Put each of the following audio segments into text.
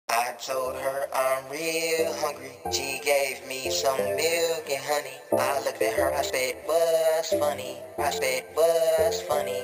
I told her I'm real hungry. She gave me some milk and honey. I looked at her, I said, what's funny? I said, what's funny?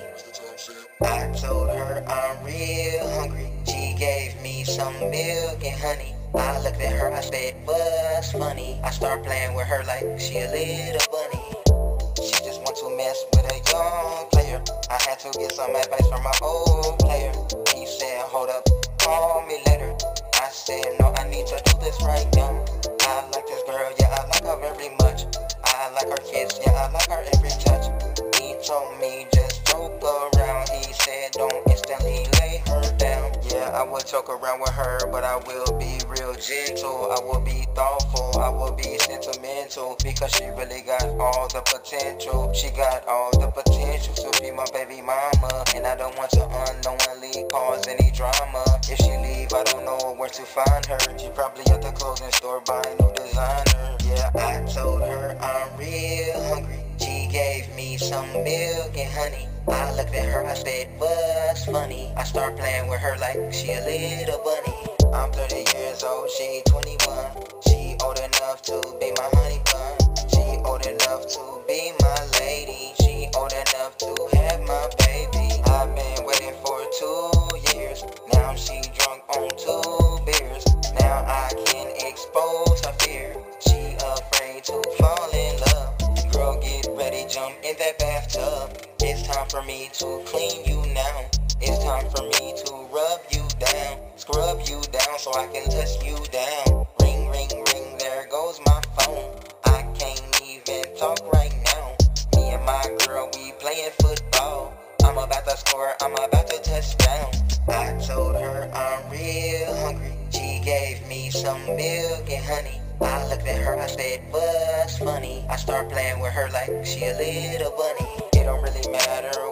I told her I'm real hungry. She gave me some milk and honey. I looked at her, I said, what's funny? I start playing with her like she a little bunny. She just want to mess with a young player. I had to get some advice from my old player. He said, hold up, call me later. I said, no, I need to do this right now. I like this girl, yeah, I like her very much. I like her kiss, yeah, I like her every touch. He told me just joke around. He said, don't instantly lay her down. Yeah, I would joke around with her, but I will be real gentle. I will be thoughtful, I will be sentimental, because she really got all the potential. She got all the potential to be my baby mama, and I don't want to unknowingly cause any drama. If she leave, I don't know where to find her. She probably at the clothing store buying new designer. Yeah, I told her I'm real hungry. She gave me some milk and honey. I looked at her, I said, what's funny? I start playing with her like she a little bunny. I'm 30 years old, she 21. She old enough to be my honey bun. She old enough to be my lady. She old enough to have my baby. I've been waiting for 2 years. Now she drunk on 2 beers. Now I can expose her fear. She afraid to fall in love. Girl, get ready, jump in that bathtub. It's time for me to clean you now. It's time for me to rub you down, scrub you down so I can touch you down. Ring, ring, ring, there goes my phone. I can't even talk right now. Me and my girl, we playing football. I'm about to score, I'm about to touch down. I told her I'm real hungry. She gave me some milk and honey. I looked at her, I said, what's funny? I start playing with her like she a little bunny. It don't really matter